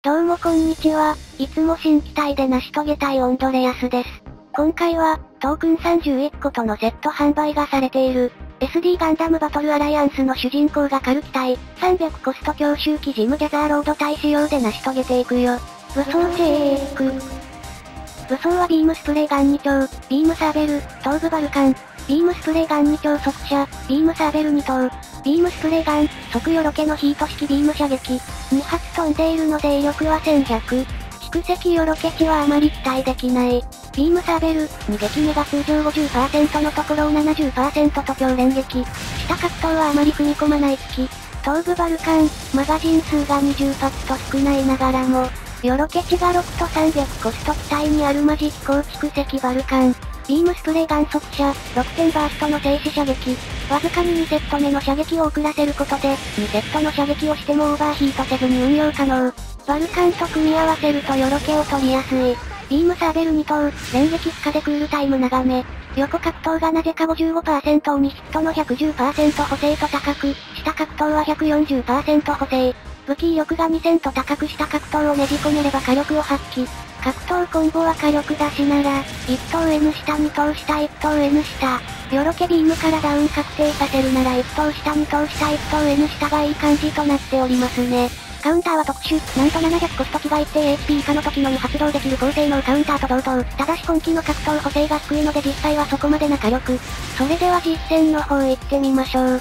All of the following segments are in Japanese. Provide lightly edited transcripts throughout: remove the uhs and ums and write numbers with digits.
どうもこんにちは、いつも新機体で成し遂げたいオンドレアスです。今回は、トークン31個とのセット販売がされている、SD ガンダムバトルアライアンスの主人公が狩る機体、300コスト強襲機ジムギャザーロード隊仕様で成し遂げていくよ。武装チェック。武装はビームスプレーガン2丁、ビームサーベル、頭部バルカン、ビームスプレーガン2丁速射、ビームサーベル2頭、ビームスプレーガン、即よろけのヒート式ビーム射撃、2発飛んでいるので威力は1100。蓄積よろけ値はあまり期待できない。ビームサーベル、2撃目が通常 50% のところを 70% と強連撃。下格闘はあまり踏み込まない機器。頭部バルカン、マガジン数が20発と少ないながらも、よろけ値が6と300コスト機体にあるマジ飛行蓄積バルカン。ビームスプレーガン速射、6点バーストの静止射撃。わずかに2セット目の射撃を遅らせることで、2セットの射撃をしてもオーバーヒートせずに運用可能。バルカンと組み合わせるとよろけを取りやすい。ビームサーベル2頭、連撃負荷でクールタイム長め。横格闘がなぜか 55% を2ヒットの 110% 補正と高く、下格闘は 140% 補正。武器威力が2000と高くした格闘をねじ込めれば火力を発揮。格闘コンボは火力出しなら、1等 N 下2等下1等 N 下。よろけビームからダウン確定させるなら1等下2等下1等 N 下がいい感じとなっておりますね。カウンターは特殊、なんと700コスト値が一定 HP 以下の時のみ発動できる高性能カウンターと同等。ただし今期の格闘補正が低いので実際はそこまでな火力。それでは実戦の方行ってみましょう。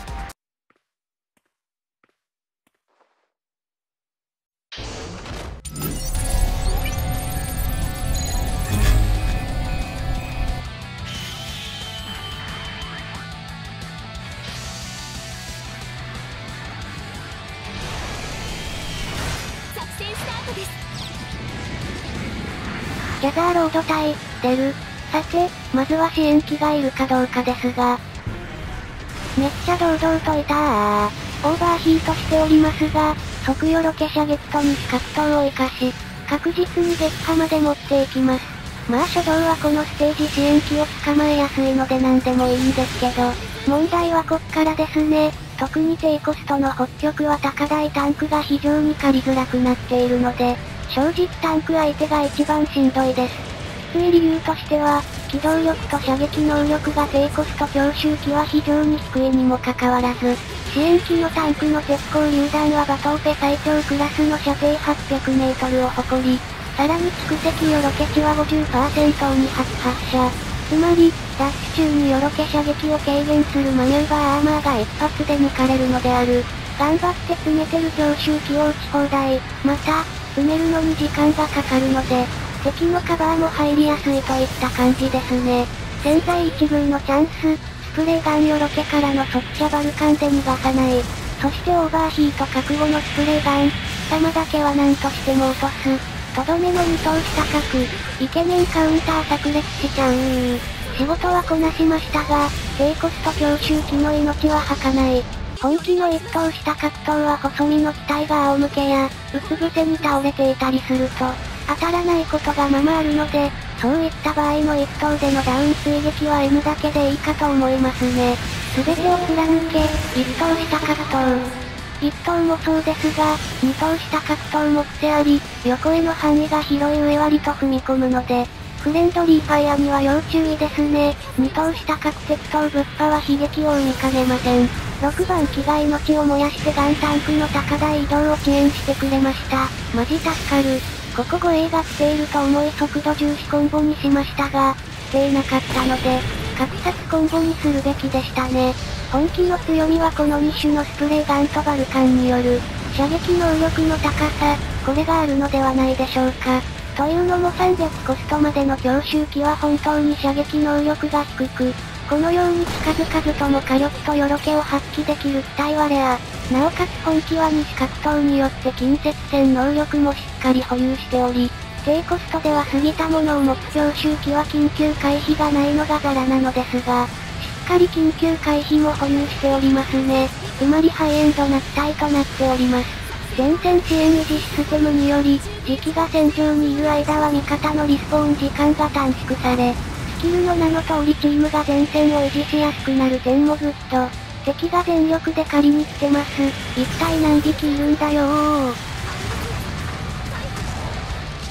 ギャザーロード隊、出る。さて、まずは支援機がいるかどうかですが。めっちゃ堂々といたー。オーバーヒートしておりますが、即よろけ射撃と二次格闘を活かし、確実に撃破まで持っていきます。まあ初動はこのステージ支援機を捕まえやすいので何でもいいんですけど、問題はこっからですね。特に低コストの北極は高台タンクが非常に狩りづらくなっているので、正直タンク相手が一番しんどいです。きつい理由としては、機動力と射撃能力が低コスト強襲機は非常に低いにもかかわらず、支援機のタンクの鉄鋼榴弾はバトーペ最長クラスの射程800メートルを誇り、さらに蓄積よろけ値は 50% を2発発射。つまり、ダッシュ中によろけ射撃を軽減するマニューバーアーマーが一発で抜かれるのである。頑張って詰めてる強襲機を撃ち放題。また、詰めるのに時間がかかるので、敵のカバーも入りやすいといった感じですね。千載一遇のチャンス、スプレーガンよろけからの速射バルカンで逃がさない。そしてオーバーヒート覚悟のスプレーガン、貴様だけは何としても落とす。とどめの2投し高く、イケメンカウンター炸裂しちゃう。仕事はこなしましたが、低コスト強襲機の命は儚い。本気の一投した格闘は細身の機体が仰向けや、うつ伏せに倒れていたりすると、当たらないことがままあるので、そういった場合の一投でのダウン追撃は N だけでいいかと思いますね。すべてを貫け、一投した格闘。一投もそうですが、二投した格闘も癖あり、横への範囲が広い上割と踏み込むので、フレンドリーファイアには要注意ですね。二投した各敵闘ぶっ破は悲劇を生みかねません。6番機が命を燃やしてガンタンクの高台移動を遅延してくれました。マジ助かる。ここ護衛が来ていると思い速度重視コンボにしましたが、来ていなかったので、格殺コンボにするべきでしたね。本気の強みはこの2種のスプレーガンとバルカンによる、射撃能力の高さ、これがあるのではないでしょうか。というのも300コストまでの強襲機は本当に射撃能力が低く、このように近づかずとも火力とよろけを発揮できる機体はレア。なおかつ本機は二次格闘によって近接戦能力もしっかり保有しており、低コストでは過ぎたものを持つ強襲機は緊急回避がないのがザラなのですが、しっかり緊急回避も保有しておりますね。つまりハイエンドな機体となっております。前線支援維持システムにより、敵機が戦場にいる間は味方のリスポーン時間が短縮され、スキルの名の通りチームが前線を維持しやすくなる点もグッド。敵が全力で狩りに来てます。一体何匹いるんだよー。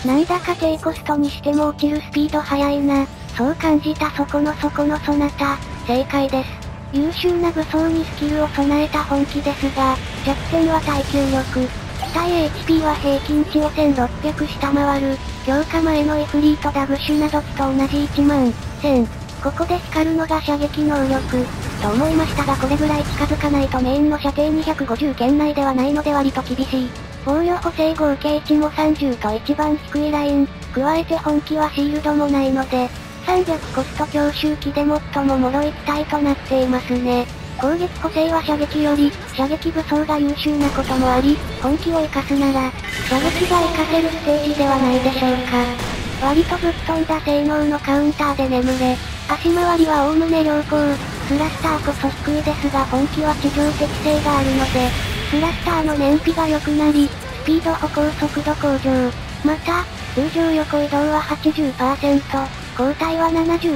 なんだか低コストにしても落ちるスピード速いな。そう感じたそこのそなた。正解です。優秀な武装にスキルを備えた本気ですが、弱点は耐久力。機体 HP は平均値を1600下回る。強化前のイフリートダグシュナドキと同じ1万1000。ここで光るのが射撃能力。と思いましたがこれぐらい近づかないとメインの射程250圏内ではないので割と厳しい。防御補正合計値も30と一番低いライン。加えて本気はシールドもないので、300コスト強襲機で最も脆い機体となっていますね。攻撃補正は射撃より、射撃武装が優秀なこともあり、本気を活かすなら、射撃が活かせるステージではないでしょうか。割とぶっ飛んだ性能のカウンターで眠れ。足回りはおおむね良好。スラスターこそ低いですが本気は地上適性があるので、スラスターの燃費が良くなり、スピード歩行速度向上。また、通常横移動は 80%、後退は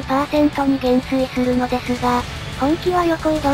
70% に減衰するのですが、本気は横移動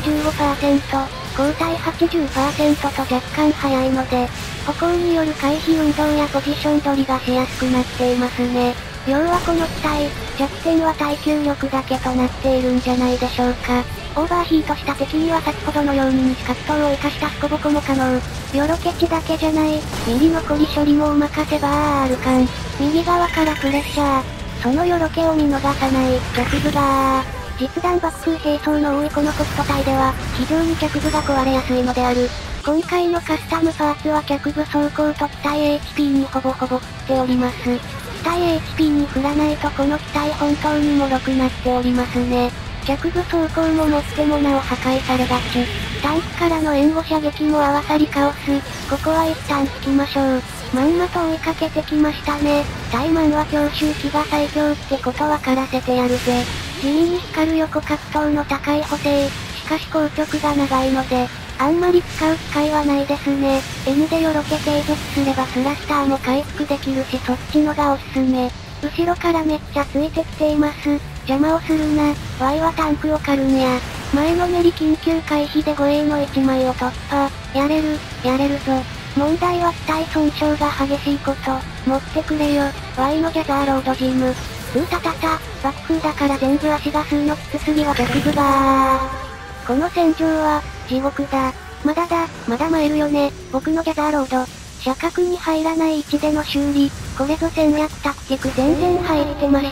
85%、後退 80% と若干速いので、歩行による回避運動やポジション取りがしやすくなっていますね。要はこの機体、弱点は耐久力だけとなっているんじゃないでしょうか。オーバーヒートした敵には先ほどのように二次格闘を活かしたスコボコも可能。よろけ値だけじゃない、右の残り処理もお任せバール感。右側からプレッシャー。そのよろけを見逃さない、脚部が実弾爆風兵装の多いこのコスト帯では、非常に脚部が壊れやすいのである。今回のカスタムパーツは脚部装甲と機体 HP にほぼほぼ振っております。機体 HP に振らないとこの機体本当に脆くなっておりますね。脚部装甲も持ってもなお破壊されがち。タンクからの援護射撃も合わさりカオス。ここは一旦つきましょう。まんまと追いかけてきましたね。タイマンは強襲機が最強ってこと分からせてやるぜ。地味に光る横格闘の高い補正。しかし硬直が長いので、あんまり使う機会はないですね。N でよろけ継続すればスラスターも回復できるしそっちのがおすすめ。後ろからめっちゃついてきています。邪魔をするな。Y はタンクを狩るんや。前のめり緊急回避で護衛の1枚を突破。やれるぞ。問題は機体損傷が激しいこと。持ってくれよ。Y のジャザーロードジム。たた。爆風だから全部足が数のきつすぎは脚部がこの戦場は、地獄だ。まだ参るよね。僕のジャザーロード。射角に入らない位置での修理。これぞ戦略タクティク全然入ってました。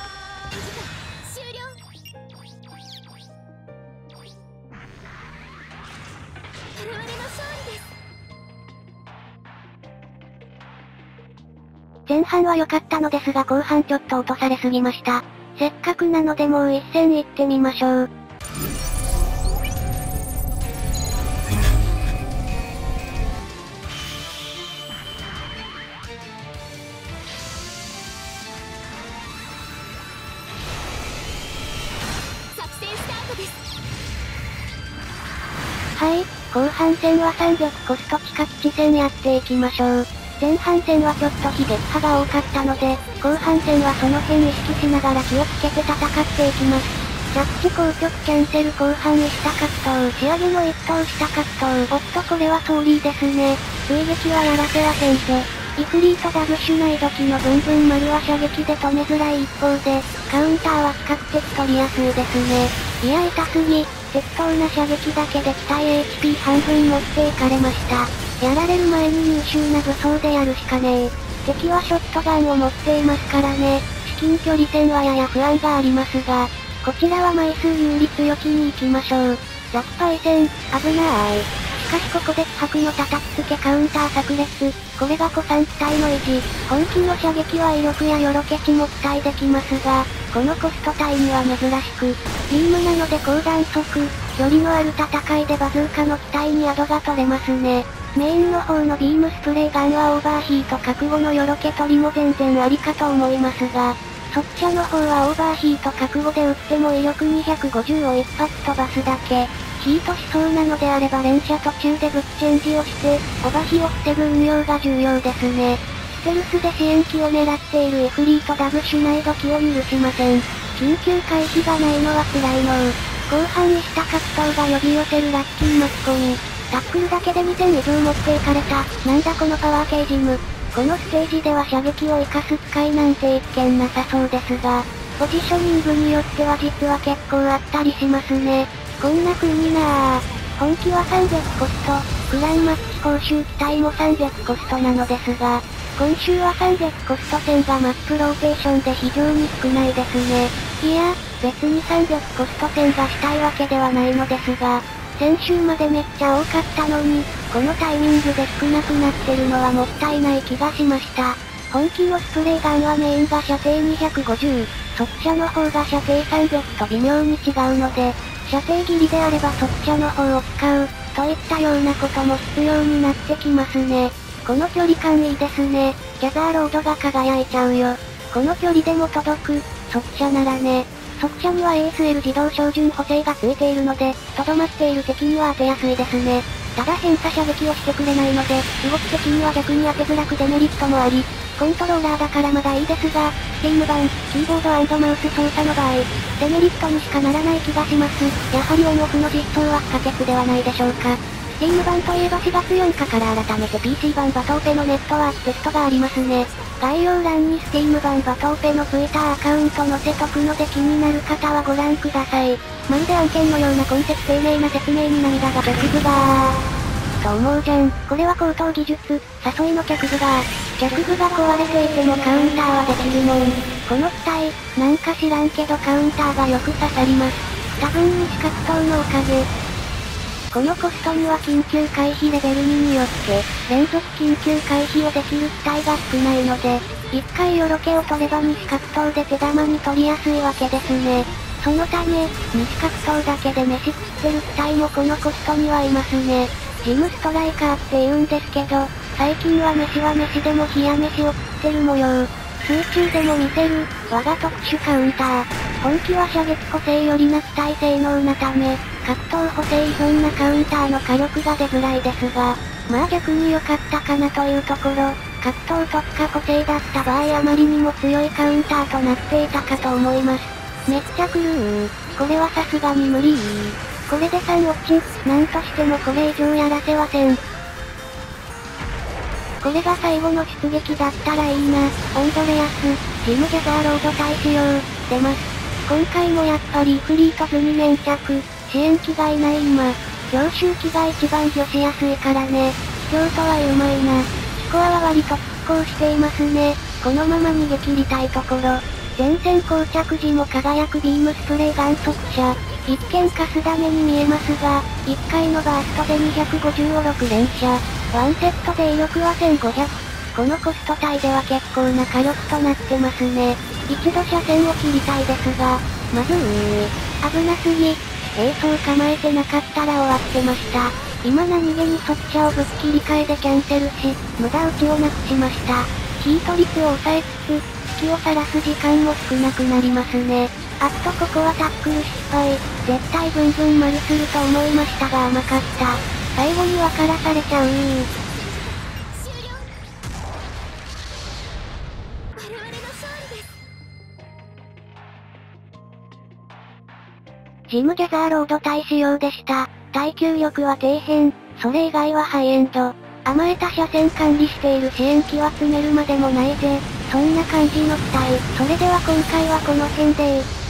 前半は良かったのですが後半ちょっと落とされすぎました。せっかくなのでもう一戦行ってみましょう。はい、後半戦は300コスト地下基地戦やっていきましょう。前半戦はちょっと非撃破が多かったので、後半戦はその辺意識しながら気をつけて戦っていきます。着地硬直キャンセル後半にした格闘、仕上げの一投した格闘。おっとこれはソーリーですね。追撃はやらせはせんぜ。イフリートダグシュない時のブンブン丸は射撃で止めづらい一方で、カウンターは比較的取りやすいですね。いや痛すぎ、適当な射撃だけで機体 HP 半分持っていかれました。やられる前に優秀な武装でやるしかねえ。敵はショットガンを持っていますからね。至近距離戦はやや不安がありますが、こちらは枚数有利強気に行きましょう。ザクパイセン、危ない。しかしここで気迫の叩きつけカウンター炸裂。これが古参機体の意地。本気の射撃は威力やよろけ値も期待できますが、このコスト帯には珍しく、ビームなので高弾速、距離のある戦いでバズーカの機体に宿が取れますね。メインの方のビームスプレーガンはオーバーヒート覚悟のよろけ取りも全然ありかと思いますが、そっちの方はオーバーヒート覚悟で撃っても威力250を一発飛ばすだけ。ヒートしそうなのであれば連射途中でブッチェンジをして、オバヒを防ぐ運用が重要ですね。ステルスで支援機を狙っているエフリートダグシュナイド機を許しません。緊急回避がないのは辛いの後半にした格闘が呼び寄せるラッキー巻き込み。タックルだけで2000以上持っていかれた。なんだこのパワー系ジム。 このステージでは射撃を活かす使いなんて一見なさそうですが、ポジショニングによっては実は結構あったりしますね。こんな風にな本気は300コスト、クランマッチ報酬期待も300コストなのですが、今週は300コスト戦がマップローテーションで非常に少ないですね。いや、別に300コスト戦がしたいわけではないのですが、先週までめっちゃ多かったのに、このタイミングで少なくなってるのはもったいない気がしました。本気のスプレーガンはメインが射程250、速射の方が射程300と微妙に違うので、射程切りであれば速射の方を使う、といったようなことも必要になってきますね。この距離感いいですね。ギャザーロードが輝いちゃうよ。この距離でも届く、速射ならね。速射には ASL 自動照準補正がついているので、とどまっている敵には当てやすいですね。ただ偏差射撃をしてくれないので、動き的には逆に当てづらくデメリットもあり、コントローラーだからまだいいですが、Steam 版、キーボード&マウス操作の場合、デメリットにしかならない気がします。やはりオンオフの実装は不可欠ではないでしょうか。Steam 版といえば4月4日から改めて PC 版バトオペのネットワークテストがありますね。概要欄に Steam 版バトオペの Twitter アカウント載せとくので気になる方はご覧ください。まるで案件のような根節丁寧な説明に涙が直部がと思うじゃん。これは高等技術、誘いの着部が着部が壊れていてもカウンターはできるもん。この機体、なんか知らんけどカウンターがよく刺さります。多分西格闘のおかげ。このコストには緊急回避レベル2によって、連続緊急回避をできる機体が少ないので、一回よろけを取れば西格闘で手玉に取りやすいわけですね。そのため、西格闘だけで飯食ってる機体もこのコストにはいますね。ジムストライカーって言うんですけど、最近は飯でも冷や飯を食ってる模様。水中でも見せる、我が特殊カウンター。本気は射撃補正よりな機体性能なため、格闘補正依存なカウンターの火力が出づらいですが、まあ逆に良かったかなというところ、格闘特化補正だった場合あまりにも強いカウンターとなっていたかと思います。めっちゃ来るこれはさすがに無理これで3落ち、なんとしてもこれ以上やらせはせん。これが最後の出撃だったらいいな。オンドレアス、ジムギャザーロード対使用、出ます。今回もやっぱりフリート図に粘着、支援機がいない今、強襲機が一番魚しやすいからね。京都はうまいな。スコアは割と拮抗していますね。このまま逃げ切りたいところ。前線膠着時も輝くビームスプレーガン速射。一見カスダメに見えますが、1回のバーストで250を6連射。ワンセットで威力は1500。このコスト帯では結構な火力となってますね。一度車線を切りたいですが、まず危なすぎ。並走構えてなかったら終わってました。今何気に速射をぶっ切り替えでキャンセルし、無駄打ちをなくしました。ヒート率を抑えつつ、隙をさらす時間も少なくなりますね。あっとここはタックル失敗。絶対ブンブン丸すると思いましたが甘かった。最後に分からされちゃうジムギャザーロード対仕様でした。耐久力は底辺、それ以外はハイエンド。甘えた車線管理している支援機は詰めるまでもないぜ。そんな感じの機体。それでは今回はこの辺で